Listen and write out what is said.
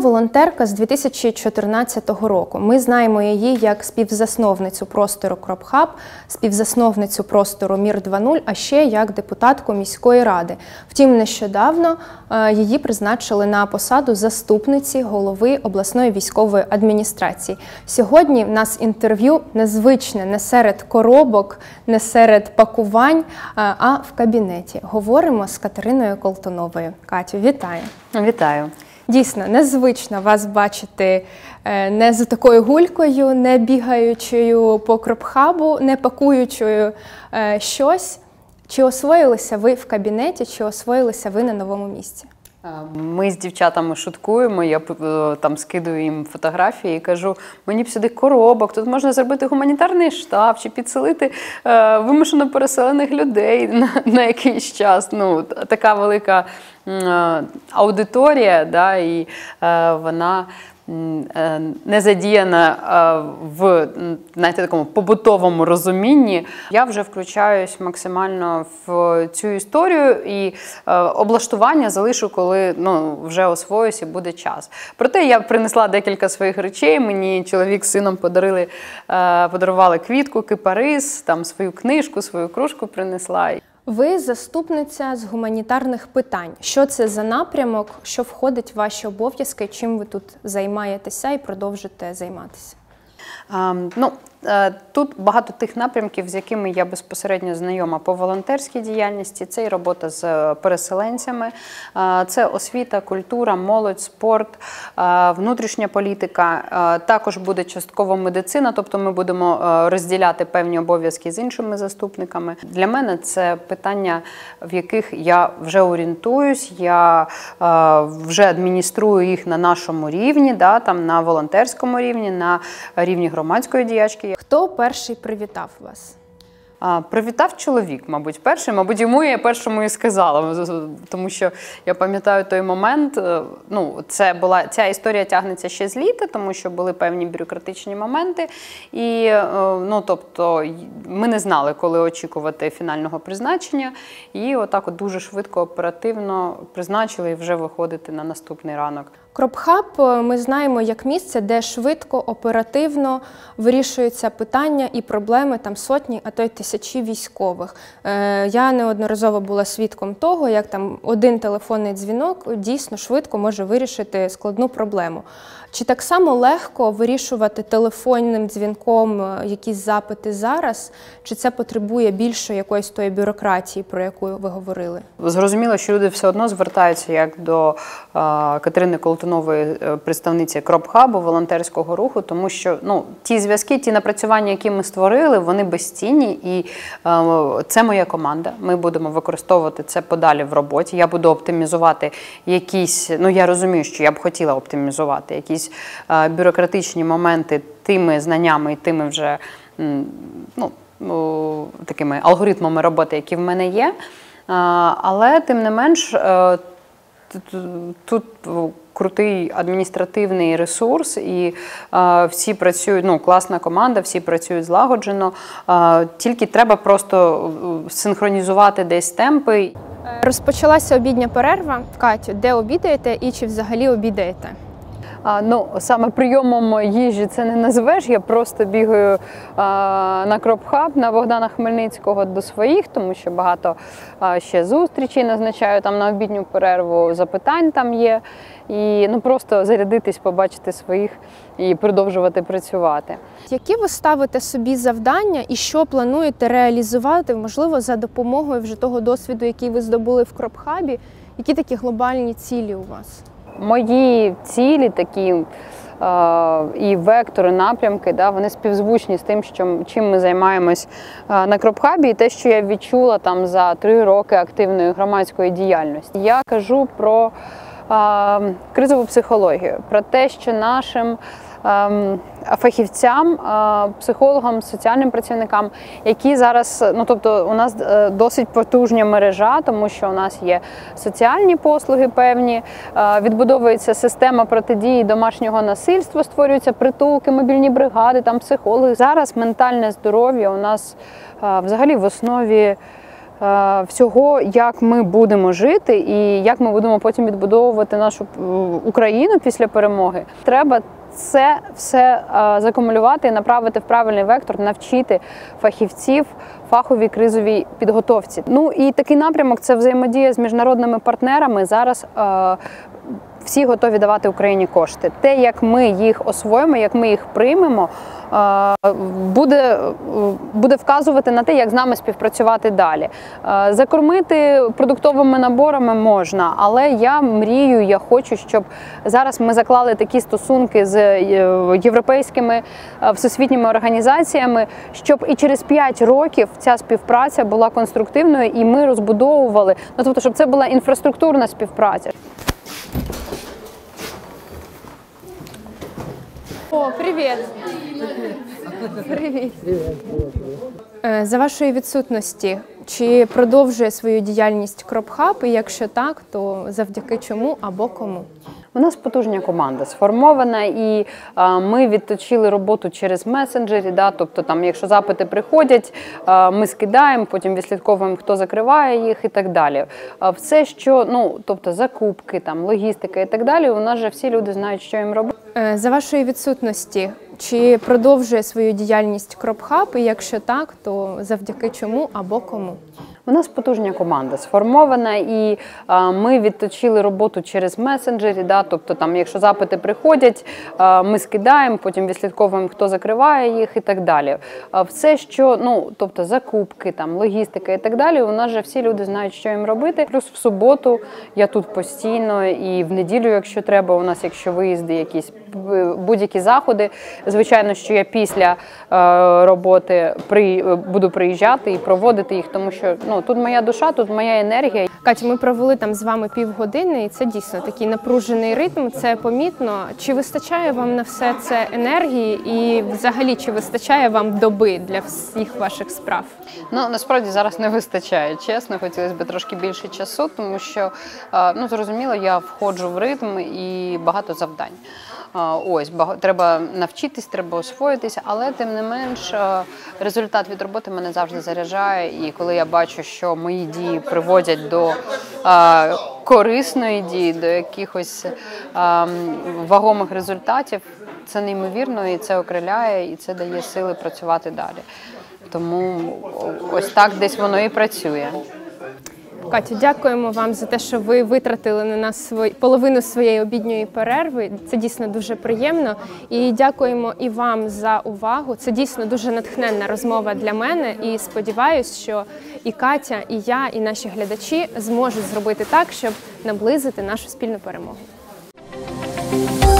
волонтерка з 2014 року. Ми знаємо її як співзасновницю простору Кропхаб, співзасновницю простору Мір 2.0, а ще як депутатку міської ради. Втім, нещодавно її призначили на посаду заступниці голови обласної військової адміністрації. Сьогодні в нас інтерв'ю незвичне, не серед коробок, не серед пакувань, а в кабінеті. Говоримо з Катериною Колтуновою. Катю, вітаю. Вітаю. Дійсно, незвично вас бачити не з такою гулькою, не бігаючою по Кропхабу, не пакуючою щось. Чи освоїлися ви в кабінеті, чи освоїлися ви на новому місці? Ми з дівчатами шуткуємо, я там скидую їм фотографії і кажу, мені б сюди коробок, тут можна зробити гуманітарний штаб чи підселити вимушено переселених людей на якийсь час. Ну, така велика аудиторія, да, і вона не задіяна в, знаєте, такому побутовому розумінні. Я вже включаюсь максимально в цю історію і облаштування залишу, коли вже освоюсь і буде час. Проте я принесла декілька своїх речей, мені чоловік з сином подарували квітку, кипарис, там свою книжку, свою кружку принесла. Ви заступниця з гуманітарних питань. Що це за напрямок, що входить в ваші обов'язки, чим ви тут займаєтеся і продовжите займатися? Тут багато тих напрямків, з якими я безпосередньо знайома по волонтерській діяльності. Це і робота з переселенцями, це освіта, культура, молодь, спорт, внутрішня політика. Також буде частково медицина, тобто ми будемо розділяти певні обов'язки з іншими заступниками. Для мене це питання, в яких я вже орієнтуюсь, я вже адмініструю їх на нашому рівні, да, там, на волонтерському рівні, на рівні громадської діячки. Хто перший привітав вас? Привітав чоловік, мабуть, перший. Мабуть, йому я першому і сказала, тому що я пам'ятаю той момент, ця історія тягнеться ще з літа, тому що були певні бюрократичні моменти, і, тобто, ми не знали, коли очікувати фінального призначення, і отак от дуже швидко, оперативно призначили і вже виходити на наступний ранок. Кропхаб ми знаємо як місце, де швидко, оперативно вирішуються питання і проблеми там сотні, а то й тисячі військових. Я неодноразово була свідком того, як там один телефонний дзвінок дійсно швидко може вирішити складну проблему. Чи так само легко вирішувати телефонним дзвінком якісь запити зараз, чи це потребує більше якоїсь тої бюрократії, про яку ви говорили? Зрозуміло, що люди все одно звертаються як до Катерини Колтунової, представниці Кропхабу, волонтерського руху, тому що ті зв'язки, ті напрацювання, які ми створили, вони безцінні, і це моя команда. Ми будемо використовувати це подалі в роботі. Я буду оптимізувати якісь, я розумію, що я б хотіла оптимізувати якісь бюрократичні моменти тими знаннями і тими вже такими алгоритмами роботи, які в мене є. Але, тим не менш, тут крутий адміністративний ресурс, і всі працюють, класна команда, всі працюють злагоджено. Тільки треба просто синхронізувати десь темпи. Розпочалася обідня перерва. Катю, де обідаєте і чи взагалі обідаєте? Саме прийомом їжі це не назвеш, я просто бігаю на Кропхаб, на Богдана Хмельницького до своїх, тому що багато ще зустрічей назначаю там на обідню перерву, запитань там є. І просто зарядитись, побачити своїх і продовжувати працювати. Які ви ставите собі завдання і що плануєте реалізувати, можливо, за допомогою вже того досвіду, який ви здобули в Кропхабі? Які такі глобальні цілі у вас? Мої цілі такі і вектори, напрямки, вони співзвучні з тим, чим ми займаємось на Кропхабі, і те, що я відчула там за 3 роки активної громадської діяльності. Я кажу про кризову психологію, про те, що нашим фахівцям, психологам, соціальним працівникам, які зараз, у нас досить потужна мережа, тому що у нас є соціальні послуги певні, відбудовується система протидії домашнього насильства, створюються притулки, мобільні бригади, там психологи. Зараз ментальне здоров'я у нас взагалі в основі всього, як ми будемо жити і як ми будемо потім відбудовувати нашу Україну після перемоги. Треба це все закумулювати і направити в правильний вектор, навчити фахівців фаховій кризовій підготовці. Ну і такий напрямок – це взаємодія з міжнародними партнерами. Зараз всі готові давати Україні кошти. Те, як ми їх освоїмо, як ми їх приймемо, буде вказувати на те, як з нами співпрацювати далі. Закормити продуктовими наборами можна, але я мрію, я хочу, щоб зараз ми заклали такі стосунки з європейськими всесвітніми організаціями, щоб і через 5 років ця співпраця була конструктивною і ми розбудовували, ну, тобто, щоб це була інфраструктурна співпраця. О, привіт! Привіт! За вашої відсутності, чи продовжує свою діяльність Кроп-хаб, і якщо так, то завдяки чому або кому? У нас потужна команда сформована, і ми відточили роботу через месенджері, тобто там, якщо запити приходять, ми скидаємо, потім відслідковуємо, хто закриває їх і так далі. Все, що, тобто закупки, там, логістика і так далі, у нас же всі люди знають, що їм робити. За вашої відсутності, чи продовжує свою діяльність Кроп-хаб, і якщо так, то завдяки чому або кому? У нас потужна команда сформована, і ми відточили роботу через месенджері, тобто там, якщо запити приходять, ми скидаємо, потім відслідковуємо, хто закриває їх і так далі. Все, що, тобто закупки, там, логістика і так далі, у нас же всі люди знають, що їм робити. Плюс в суботу я тут постійно, і в неділю, якщо треба, у нас, якщо виїзди, якісь будь-які заходи, звичайно, що я після роботи буду приїжджати і проводити їх, тому що тут моя душа, тут моя енергія. Катя, ми провели там з вами півгодини, і це дійсно такий напружений ритм, це помітно. Чи вистачає вам на все це енергії і взагалі, чи вистачає вам доби для всіх ваших справ? Насправді зараз не вистачає, чесно, хотілося б трошки більше часу, тому що, зрозуміло, я входжу в ритм і багато завдань. Треба навчитись, треба освоїтися, але тим не менш результат від роботи мене завжди заряджає, і коли я бачу, що мої дії приводять до корисної дії, до якихось вагомих результатів, це неймовірно, і це окриляє, і це дає сили працювати далі. Тому ось так десь воно і працює. Катю, дякуємо вам за те, що ви витратили на нас половину своєї обідньої перерви. Це дійсно дуже приємно. І дякуємо і вам за увагу. Це дійсно дуже натхненна розмова для мене. І сподіваюся, що і Катя, і я, і наші глядачі зможуть зробити так, щоб наблизити нашу спільну перемогу.